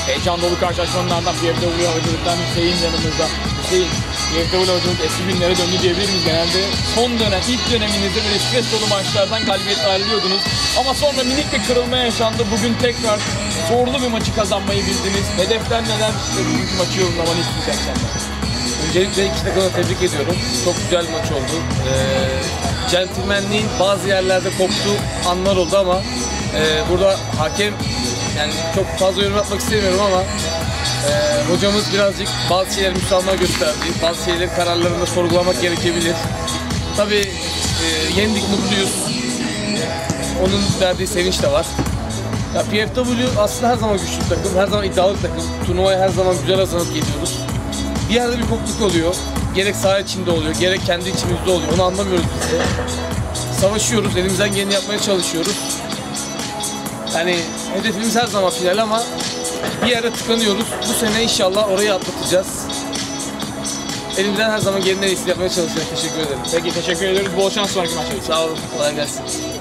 heyecan dolu karşılaşmanın ardından PFW Havacılık'tan Hüseyin yanımızda. Hüseyin, PFW Havacılık eski günlere döndü diyebilir miyiz? Genelde son dönem, ilk döneminizde böyle stres dolu maçlardan galibiyetle ayrılıyordunuz. Ama sonra minik bir kırılma yaşandı. Bugün tekrar zorlu bir maçı kazanmayı bildiniz. Hedefler neler? Bugünkü maçı yorumlamanı isteyeceğim senden. Öncelikle iki takımı tebrik ediyorum. Çok güzel bir maç oldu. Centilmenliğin bazı yerlerde koptuğu anlar oldu ama burada hakem, yani çok fazla yorum yapmak istemiyorum ama hocamız birazcık bazı şeyler müsamaha gösterdi. Bazı şeyleri kararlarında sorgulamak gerekebilir. Tabii yendik, mutluyuz. Onun verdiği sevinç de var. Ya PFW aslında her zaman güçlü bir takım, her zaman iddialı bir takım. Turnuvaya her zaman güzel hazırlanıp geliyoruz. Bir yerde bir kopukluk oluyor. Gerek saha içinde oluyor, gerek kendi içimizde oluyor. Onu anlamıyoruz biz de. Savaşıyoruz, elimizden geleni yapmaya çalışıyoruz. Yani hedefimiz her zaman final ama bir yerde tıkanıyoruz. Bu sene inşallah orayı atlatacağız. Elimizden her zaman geleni en iyisini yapmaya çalışacağız. Teşekkür ederim. Peki teşekkür ediyoruz. Bol şans sonraki maçta. Sağ olun, kolay gelsin.